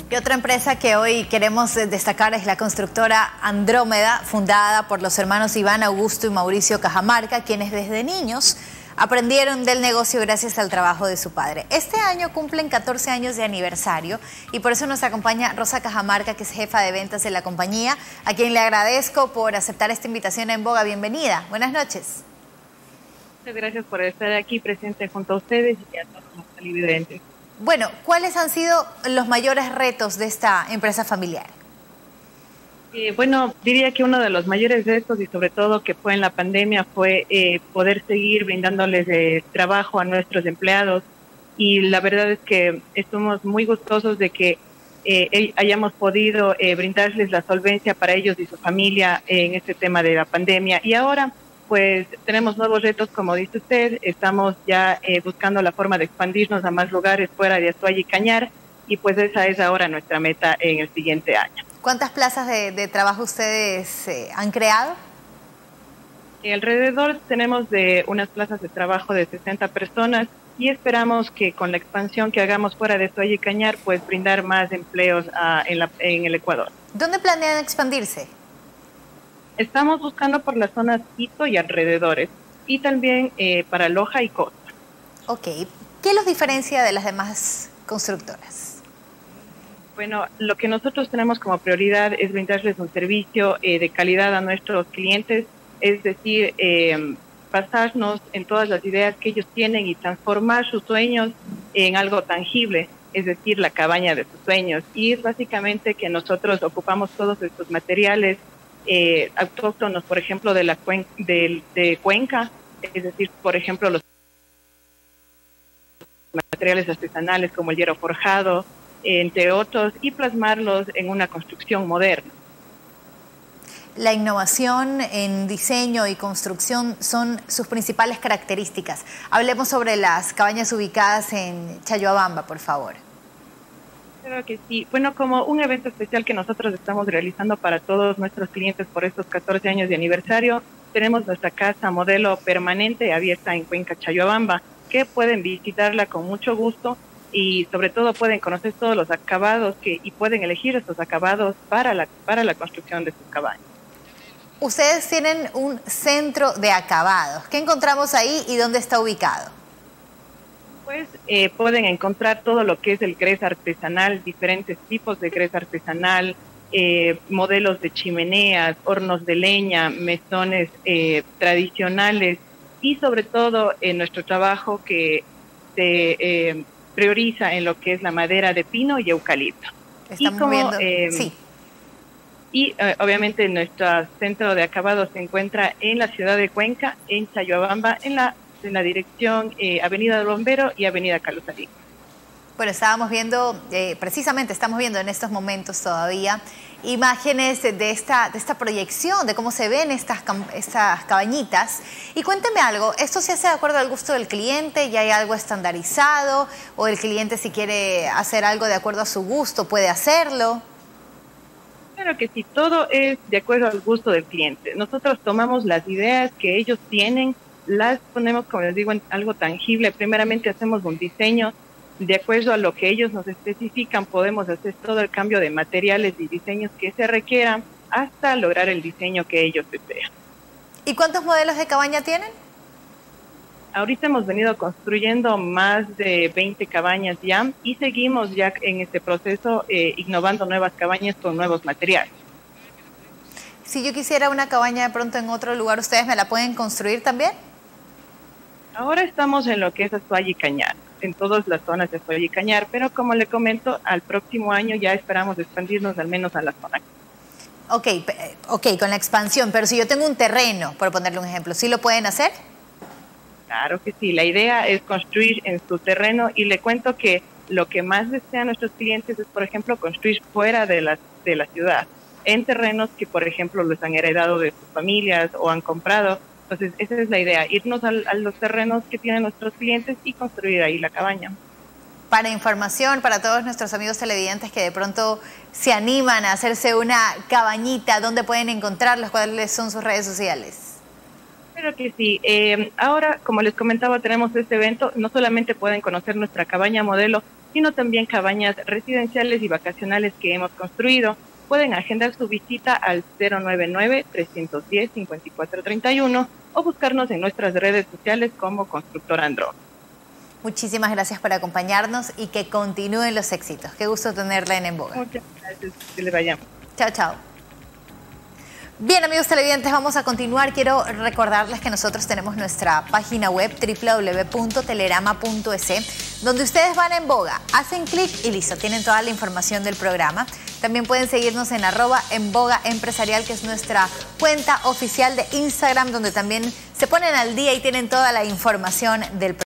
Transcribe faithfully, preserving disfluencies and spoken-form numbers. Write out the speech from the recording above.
Y otra empresa que hoy queremos destacar es la constructora Andrómeda, fundada por los hermanos Iván Augusto y Mauricio Cajamarca, quienes desde niños aprendieron del negocio gracias al trabajo de su padre. Este año cumplen catorce años de aniversario y por eso nos acompaña Rosa Cajamarca, que es jefa de ventas de la compañía, a quien le agradezco por aceptar esta invitación en Boga. Bienvenida. Buenas noches. Muchas gracias por estar aquí presente junto a ustedes y a todos los televidentes. Bueno, ¿cuáles han sido los mayores retos de esta empresa familiar? Eh, bueno, diría que uno de los mayores retos y sobre todo que fue en la pandemia fue eh, poder seguir brindándoles eh, trabajo a nuestros empleados, y la verdad es que estamos muy gustosos de que eh, hayamos podido eh, brindarles la solvencia para ellos y su familia en este tema de la pandemia. Y ahora pues tenemos nuevos retos, como dice usted. Estamos ya eh, buscando la forma de expandirnos a más lugares fuera de Azuay y Cañar, y pues esa es ahora nuestra meta en el siguiente año. ¿Cuántas plazas de, de trabajo ustedes eh, han creado? Y alrededor tenemos de unas plazas de trabajo de sesenta personas, y esperamos que con la expansión que hagamos fuera de Azuay y Cañar, pues brindar más empleos a, en, la, en el Ecuador. ¿Dónde planean expandirse? Estamos buscando por las zonas Quito y alrededores, y también eh, para Loja y Costa. Ok. ¿Qué los diferencia de las demás constructoras? Bueno, lo que nosotros tenemos como prioridad es brindarles un servicio eh, de calidad a nuestros clientes, es decir, eh, basarnos en todas las ideas que ellos tienen y transformar sus sueños en algo tangible, es decir, la cabaña de sus sueños. Y es básicamente que nosotros ocupamos todos estos materiales Eh, autóctonos, por ejemplo, de la cuen de, de Cuenca, es decir, por ejemplo, los materiales artesanales como el hierro forjado, eh, entre otros, y plasmarlos en una construcción moderna. La innovación en diseño y construcción son sus principales características. Hablemos sobre las cabañas ubicadas en Chayhuabamba, por favor. Creo que sí. Bueno, como un evento especial que nosotros estamos realizando para todos nuestros clientes por estos catorce años de aniversario, tenemos nuestra casa modelo permanente abierta en Cuenca, Chayhuabamba, que pueden visitarla con mucho gusto, y sobre todo pueden conocer todos los acabados que, y pueden elegir estos acabados para la, para la construcción de sus cabañas. Ustedes tienen un centro de acabados. ¿Qué encontramos ahí y dónde está ubicado? Pues eh, pueden encontrar todo lo que es el grés artesanal, diferentes tipos de grés artesanal, eh, modelos de chimeneas, hornos de leña, mesones eh, tradicionales, y sobre todo en eh, nuestro trabajo que se eh, prioriza en lo que es la madera de pino y eucalipto. Estamos y como, viendo, eh, sí. Y eh, obviamente nuestro centro de acabados se encuentra en la ciudad de Cuenca, en Chayhuabamba, en la en la dirección eh, Avenida del Bombero y Avenida Carlos Sarín. Bueno, estábamos viendo, eh, precisamente estamos viendo en estos momentos todavía imágenes de esta, de esta proyección, de cómo se ven estas, estas cabañitas. Y cuénteme algo, ¿esto se hace de acuerdo al gusto del cliente? ¿Ya hay algo estandarizado? ¿O el cliente, si quiere hacer algo de acuerdo a su gusto, puede hacerlo? Claro que sí, todo es de acuerdo al gusto del cliente. Nosotros tomamos las ideas que ellos tienen, las ponemos, como les digo, en algo tangible. Primeramente hacemos un diseño de acuerdo a lo que ellos nos especifican. Podemos hacer todo el cambio de materiales y diseños que se requieran hasta lograr el diseño que ellos desean. ¿Y cuántos modelos de cabaña tienen? Ahorita hemos venido construyendo más de veinte cabañas ya, y seguimos ya en este proceso eh, innovando nuevas cabañas con nuevos materiales. Si yo quisiera una cabaña de pronto en otro lugar, ¿ustedes me la pueden construir también? Ahora estamos en lo que es Azuay y Cañar, en todas las zonas de Azuay y Cañar, pero como le comento, al próximo año ya esperamos expandirnos al menos a la zona. Ok, ok, con la expansión, pero si yo tengo un terreno, por ponerle un ejemplo, ¿sí lo pueden hacer? Claro que sí, la idea es construir en su terreno, y le cuento que lo que más desean nuestros clientes es, por ejemplo, construir fuera de la, de la ciudad, en terrenos que, por ejemplo, los han heredado de sus familias o han comprado. Entonces, esa es la idea, irnos a, a los terrenos que tienen nuestros clientes y construir ahí la cabaña. Para información, para todos nuestros amigos televidentes que de pronto se animan a hacerse una cabañita, ¿dónde pueden encontrarlos? ¿Cuáles son sus redes sociales? Claro que sí. Eh, ahora, como les comentaba, tenemos este evento. No solamente pueden conocer nuestra cabaña modelo, sino también cabañas residenciales y vacacionales que hemos construido. Pueden agendar su visita al cero nueve nueve, tres uno cero, cinco cuatro tres uno o buscarnos en nuestras redes sociales como Constructora Andrómeda. Muchísimas gracias por acompañarnos y que continúen los éxitos. Qué gusto tenerla en En Boga. Muchas gracias, que le vayamos. Chao, chao. Bien, amigos televidentes, vamos a continuar. Quiero recordarles que nosotros tenemos nuestra página web doble u doble u doble u punto telerama punto es, donde ustedes van a En Boga, hacen clic y listo, tienen toda la información del programa. También pueden seguirnos en arroba En Boga Empresarial, que es nuestra cuenta oficial de Instagram, donde también se ponen al día y tienen toda la información del programa.